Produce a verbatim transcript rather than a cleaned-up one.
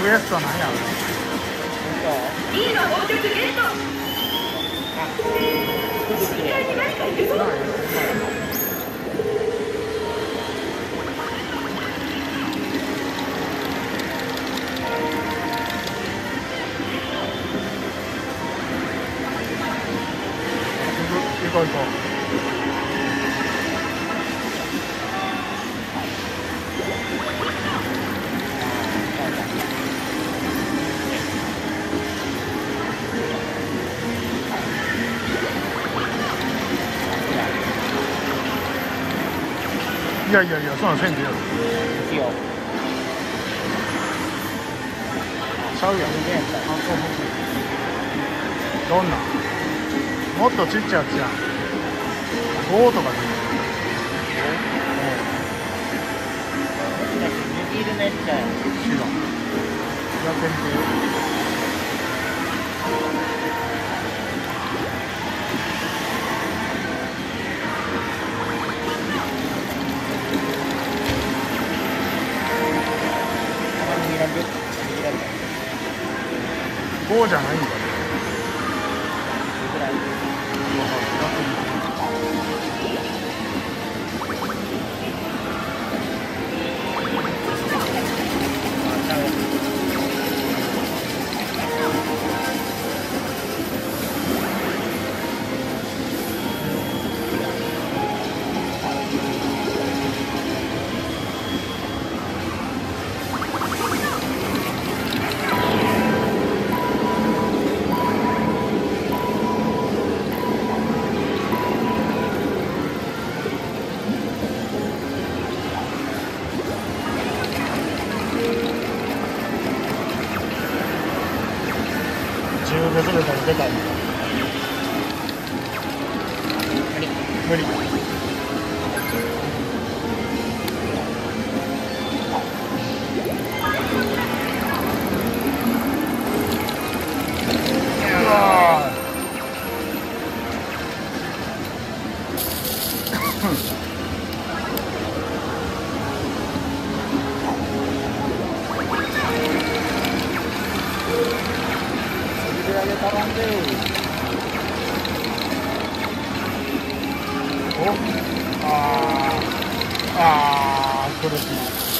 クエストなんやろ。 いいの到着ゲット。深海に何かいるぞ。 行こう行こう。いやいやいや、そんなんせんでよ。 いいよ。 ちゃうやん。どんなもっとちっちゃいやつやん。ごとかでいい。 握るねっちゃう。 知らん。やってみて。ごじゃないんだ。自分でそれたらでかい。無理。無理。うわー。 たまんでる。 おあーあー苦しい。